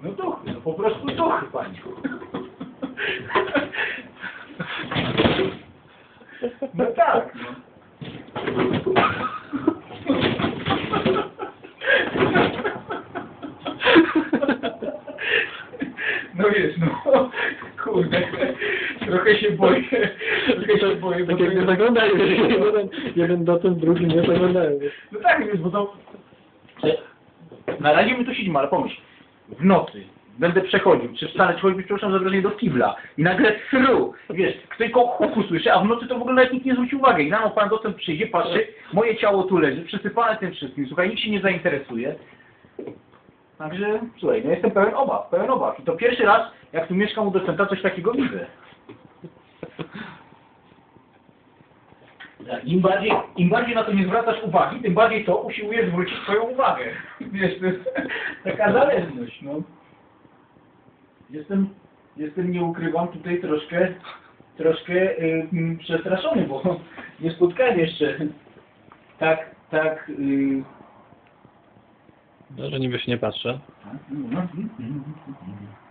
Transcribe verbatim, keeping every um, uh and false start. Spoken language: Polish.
No duchy, no po prostu duchy, pani. No tak, no. No wiesz, no, kurde, trochę się boję, trochę się boję, bo Tak to jakby jest... zaglądają, jeden, jeden docent, drugi nie zaglądają. No tak, wiesz, bo to... Na razie my tu siedzimy, ale pomyśl, w nocy będę przechodził, czy wcale choćby, przepraszam, zagrożenie do kibla i nagle sru, wiesz, ktoś tylko huku słyszy, a w nocy to w ogóle nawet nikt nie zwróci uwagi. I rano pan docent przyjdzie, patrzy, moje ciało tu leży, przysypane tym wszystkim, słuchaj, nikt się nie zainteresuje. Także, słuchaj, no jestem pełen obaw, pełen obaw. I to pierwszy raz, jak tu mieszkam u docenta, coś takiego widzę. Tak, Im bardziej, im bardziej na to nie zwracasz uwagi, tym bardziej to usiłuje zwrócić twoją uwagę. Wiesz, to jest taka zależność, no. Jestem, jestem, nie ukrywam, tutaj troszkę, troszkę y, y, przestraszony, bo nie spotkałem jeszcze tak, tak... Y... No, że niby się nie patrzę. Mhm, mhm, mhm.